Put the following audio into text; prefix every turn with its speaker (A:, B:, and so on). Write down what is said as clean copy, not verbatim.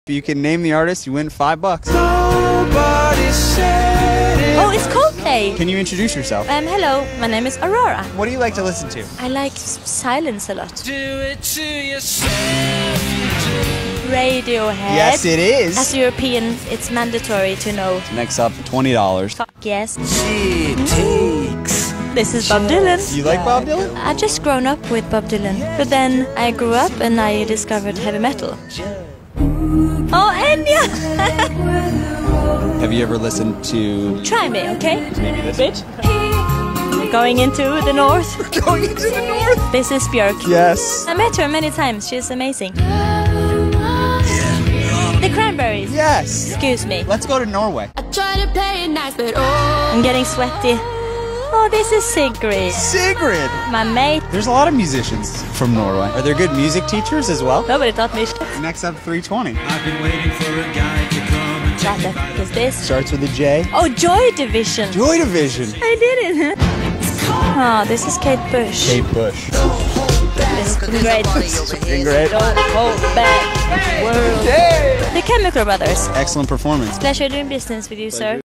A: If you can name the artist, you win $5.
B: Oh, it's Coldplay!
A: Can you introduce yourself?
B: Hello, my name is Aurora.
A: What do you like to listen to?
B: I like silence a lot. Radiohead.
A: Yes, it is.
B: As a European, it's mandatory to know.
A: Next up, $20.
B: Fuck yes. This is Bob Dylan.
A: You like Bob Dylan?
B: I just grown up with Bob Dylan, but then I grew up and I discovered heavy metal. Oh, Enya!
A: Have you ever listened to...
B: Try me, okay?
A: Maybe this
B: bitch. We're going into the north.
A: We're going into the north.
B: This is Björk.
A: Yes.
B: I met her many times. She's amazing. The Cranberries.
A: Yes.
B: Excuse me.
A: Let's go to Norway.
C: I try to play it nice, but
B: I'm getting sweaty. Oh, this is Sigrid.
A: Sigrid.
B: My mate.
A: There's a lot of musicians from Norway. Are there good music teachers as well?
B: Nobody taught me shit.
A: Next up, 320.
D: I've been waiting for a guy to come and
B: What the fuck is this?
A: Starts with a J.
B: Oh, Joy Division.
A: Joy Division.
B: I did it. Oh, this is Kate Bush.
A: Kate Bush.
B: This is great.
A: Great.
B: Don't hold back. World.
A: Hey.
B: The Chemical Brothers.
A: Excellent performance.
B: Pleasure doing business with you, sir.